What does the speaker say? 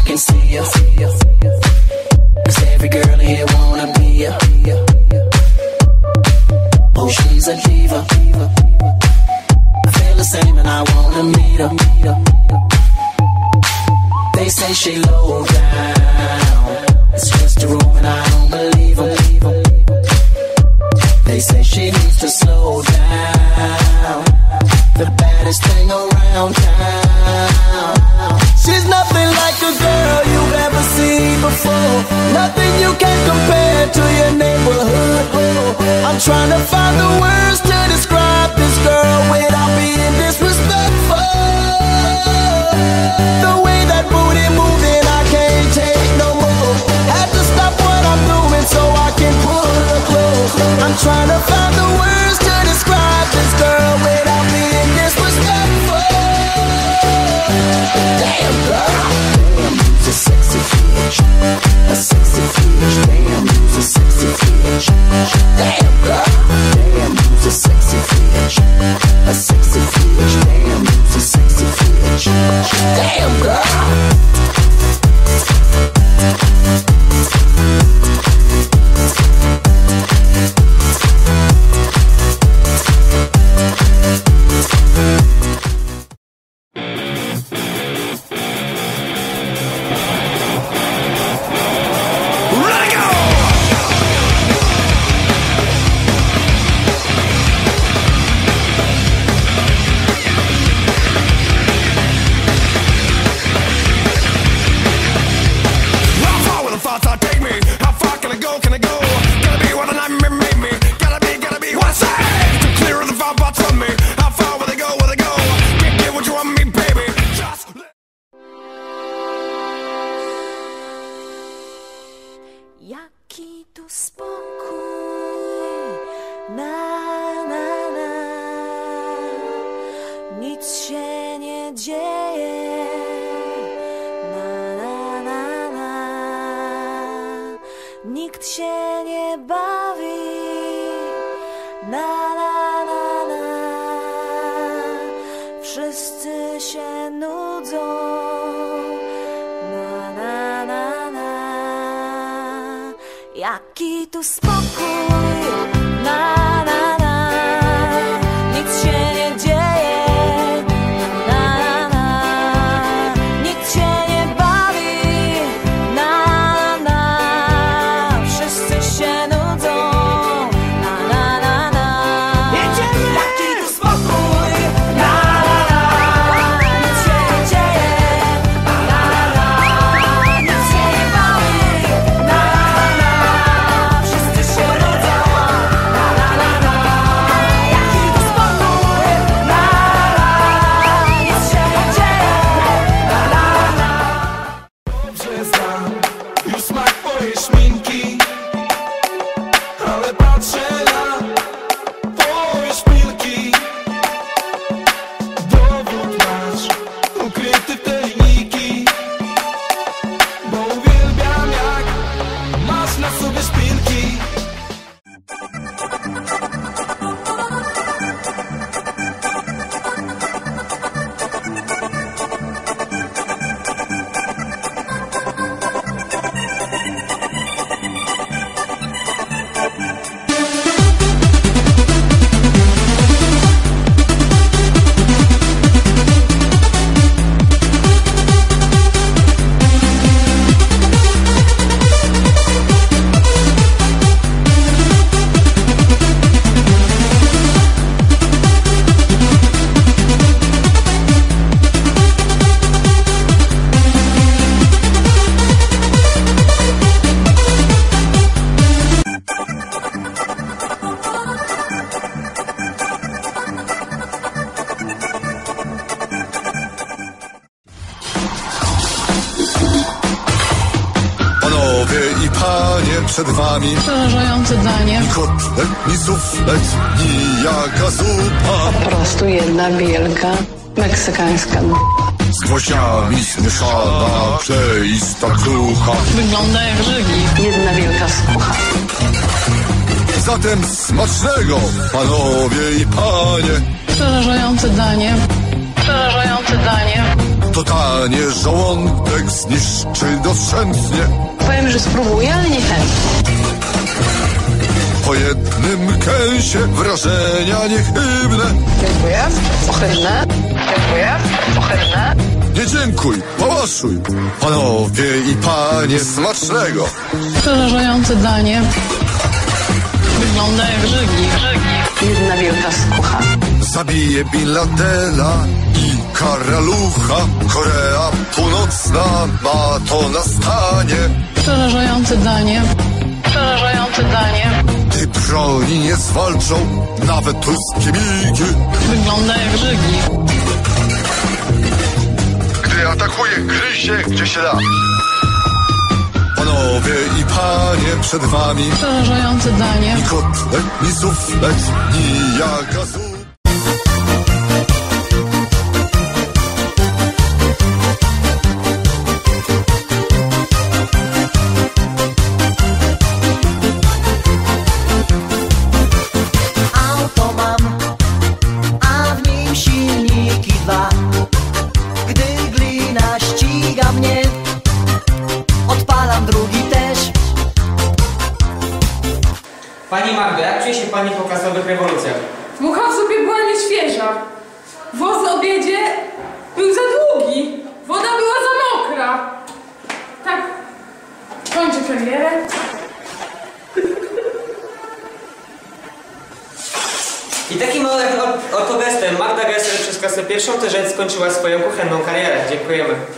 can see ya. 'Cause every girl here wanna be ya. Oh, she's a diva. I feel the same and I wanna meet her. They say she low down. It's just a room and I don't believe them. They say she needs to slow down. The baddest thing around town. She's nothing like a girl you've ever seen before. Nothing you can compare to your neighborhood. I'm trying to find the words to describe this girl without being disrespectful. The way that booty moving, I can't take no more. Had to stop what I'm doing so I can pull her close. I'm trying to find the words to describe this girl without being disrespectful. Damn girl, damn, you's a sexy bitch, a sexy bitch. Damn, you's a sexy bitch. Damn girl, damn, you's a sexy bitch, a sexy bitch. Damn, you's a sexy bitch. Damn girl. Jaki tu spokój, na, na, na. Nic się nie dzieje, na, na, na, na. Nikt się nie bawi, na, na, na, na. Wszyscy się nudzą, na, na, na, na. Jaki tu spokój, na, na, na. Nic się nie dzieje, na, na, na. Nikt się nie bawi, na, na. Wszyscy się nudzą, na, na, na, na. Jaki tu spokój, na, na, na. Nic się nie dzieje, na, na, na. Nikt się nie bawi, na, na, na. Wszyscy się nudzą, na, na, na, na. Jaki tu spokój, na, na. Nic się nie dzieje, na, na, na. Dobrze znam już smak twojej szminki, ale patrzę na twoje szpilki. Dowód masz ukryty w te linijki, bo uwielbiam jak masz na sobie szpilki. Panowie i panie, przed wami Przerażające danie. ni kotlet, ni suflet, ni jaka zupa. Po prostu jedna wielka meksykańska. Z gwoździami zmieszana, przeista krucha. Wygląda jak żygi. Jedna wielka skucha. Zatem smacznego, panowie i panie. Przerażające danie. Przerażające danie. totalnie żołądek zniszczy doszczętnie. Powiem, że spróbuję, ale nie chętnie. Po jednym kęsie wrażenia niechybne. Dziękuję. Pochylne. Dziękuję. Pochylne. Nie dziękuj, pałaszuj. Panowie i panie, smacznego. Przerażające danie. Wygląda jak żygi. Jedna wielka skucha. Zabije Bin Ladena i Karalucha. Korea Północna ma to na stanie. Przerażające danie. Przerażające danie. Gdy broni nie zwalczą nawet ruskie migi. Wygląda jak żygi. Gdy atakuje, gryzie gdzie się da. Panowie i panie, przed wami Przerażające danie. ni kotlet, ni suflet, ni jagazu. Auto mam, a w nim silniki dwa. Gdy glina ściga mnie, odpalam drugi też. Pani Magdo, jak czuje się Pani po klasowych rewolucjach? Mucha w zupie była nieświeża. Woz o obiedzie był za długi. Woda była za mokra. Tak, kończę karierę. I takim oto gestem Magda Gessler przez klasę pierwszą też skończyła swoją kuchenną karierę. Dziękujemy.